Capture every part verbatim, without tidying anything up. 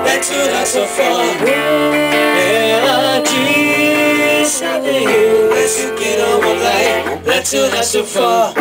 let's go not so far. Ela disse adeus, let's get on with life, let's go not so far.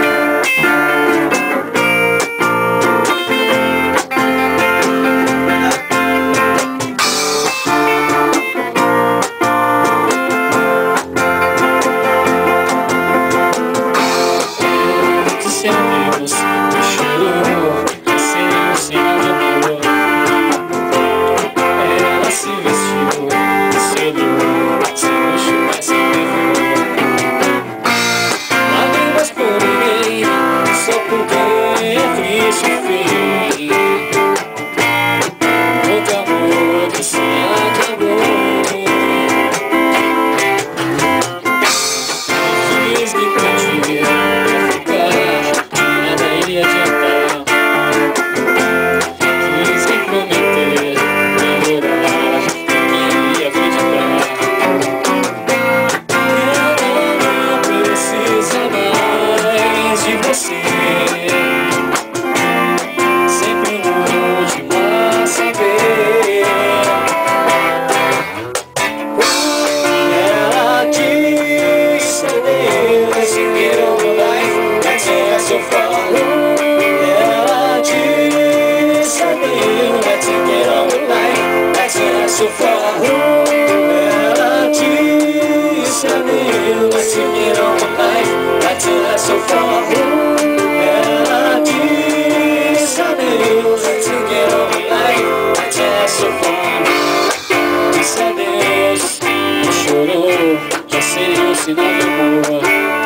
So far, ela disse adeus, let's get on with life, let's go not so far. Ela disse adeus, let's get on with life, let's go not so far. Disse adeus, chorou, já seria um sinal de amor.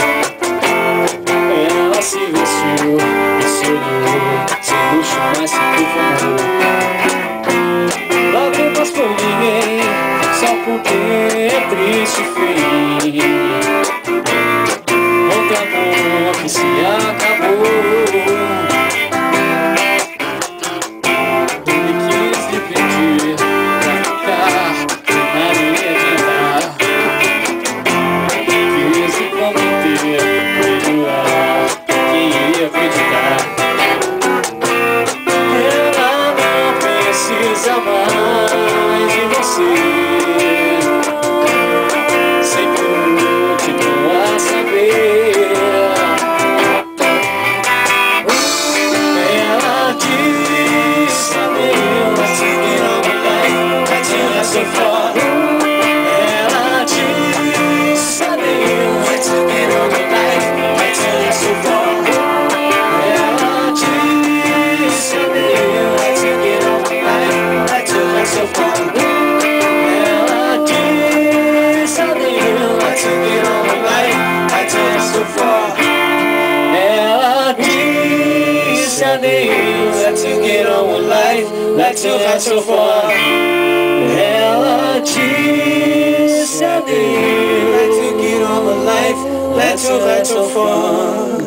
Ela se vestiu e se olhou, sem luxo, mas sem perfume. Lágrimas por ninguém, só porque é triste o fim. Outro amor que se acabou. Ele quis lhe pedir pra ficar, que nada ia adiantar. Quis lhe prometer, perdoar, quem iria acreditar? Ela não precisa mais de você. Sempre continua a saber. Ela disse adeus, let's get on with life, let's go not so far. Ela disse adeus, let's get on with life, let's go not so far. Ela disse adeus, let's get on with life, let's go not so far. Ela disse adeus, let's get on with life, let's go not so far. Ela disse adeus, let's get on with life, let's go not so far. Ela disse adeus, let's get on with life, let's go not so far.